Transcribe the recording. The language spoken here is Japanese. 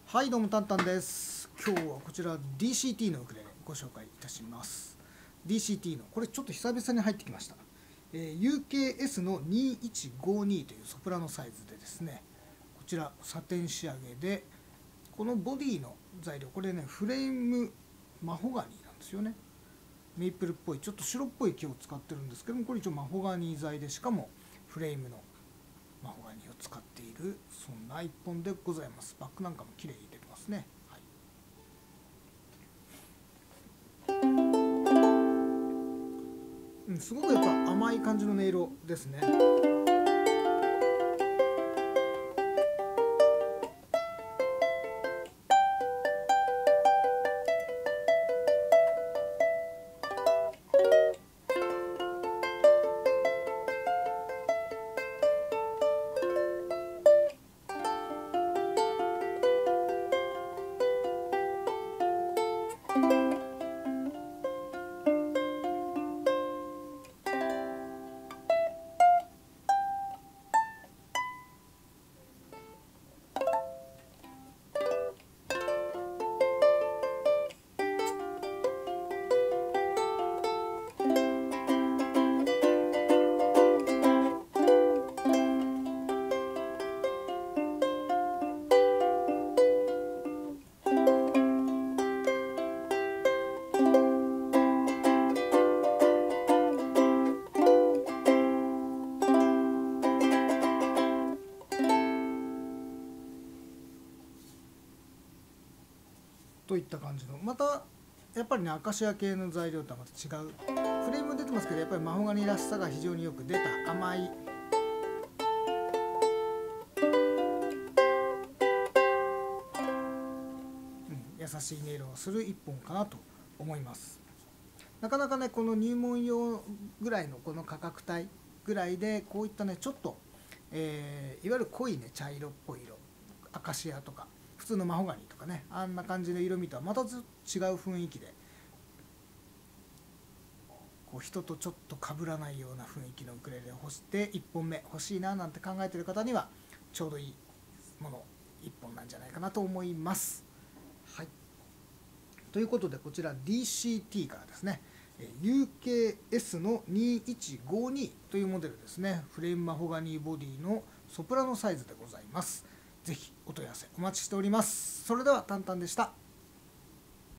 はいどうもタンタンです。今日はこちら DCT のウクレレご紹介いたします。 DCT のこれちょっと久々に入ってきました、UKS の2152というソプラノサイズでですね、こちらサテン仕上げで、このボディの材料これねフレームマホガニーなんですよね。メイプルっぽいちょっと白っぽい木を使ってるんですけども、これ一応マホガニー材で、しかもフレームのマホガニーを使っている、そんな一本でございます。バックなんかも綺麗に出てますね。はい、すごくやっぱ甘い感じの音色ですね。といった感じの、またやっぱりねアカシア系の材料とはまた違うフレーム出てますけど、やっぱりマホガニらしさが非常によく出た甘い、優しい音色をする一本かなと思います。なかなかねこの入門用ぐらいのこの価格帯ぐらいでこういったねちょっと、いわゆる濃いね茶色っぽい色、アカシアとか普通のマホガニとかね、あんな感じの色味とはまたずっと違う雰囲気で、こう人とちょっと被らないような雰囲気のウクレレを欲して1本目欲しいななんて考えている方にはちょうどいいもの1本なんじゃないかなと思います。はい、ということでこちら DCT からですね UKS の2152というモデルですね。フレームマホガニーボディのソプラノサイズでございます。ぜひお問い合わせお待ちしております。それではタンタンでした。